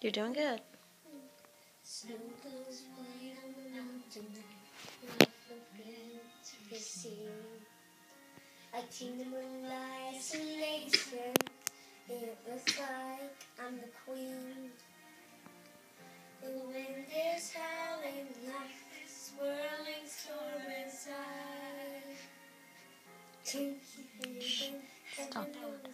You're doing good. Snow goes white on the mountain, not forget to be seen. I think the moonlight isolation, it looks like I'm the queen. The wind is howling like a swirling storm inside. Can't keep it in, Stop.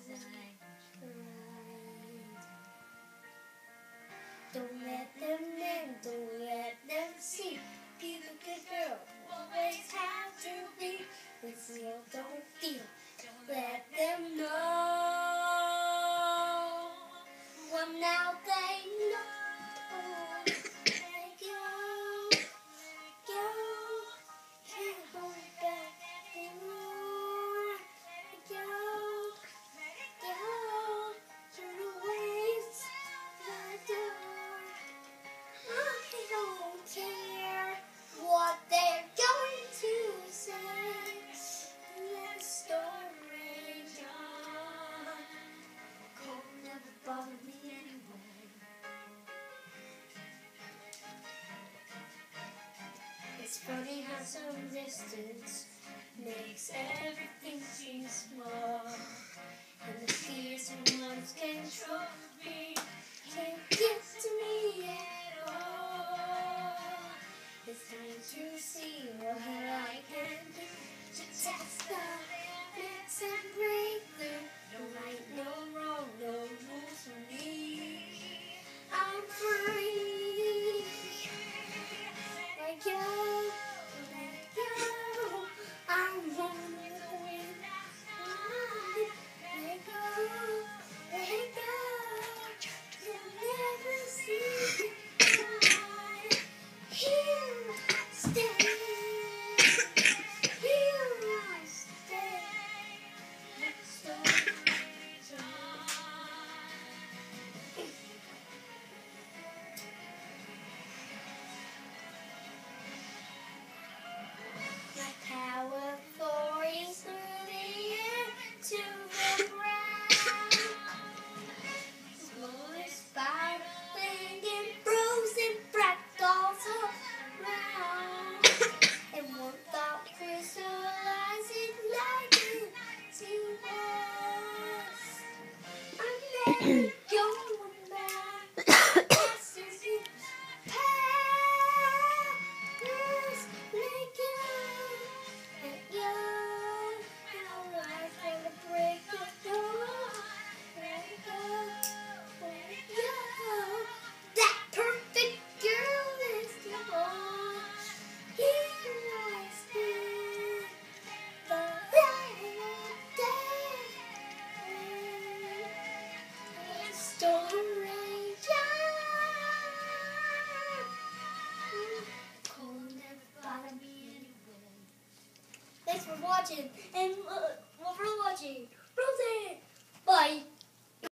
Don't let them in, don't let them see. Be the good girl, always have to be. When you don't feel, let them know. Well, now they know. Let go, can't hold it back anymore. Let go, turn away, the door. I don't care what they're going to say. Let the storm rage on. Cold never bothered me anyway. It's funny how some distance makes everything seem small, and the fears and once control me can't get to me at all. It's time to see what I can do to test the limits and break through. No right, no wrong, no rules for me. I'm free. Let go, I'm one with the wind. Let go, you'll never see me cry. Here I stay, let the storm rage on. My power flows through the air to the ground. Smallest spiraling and frozen fractals around. And one thought crystallizing like empty walls. I'm never going back. Past is in the past. Let go, I'll rise from the break of dawn. Let go, that perfect girl is gone. Here I stand, the light of day. Let the storm rage on. Cold never bothered me anyway. Thanks for watching, and for watching, Rosie. Bye.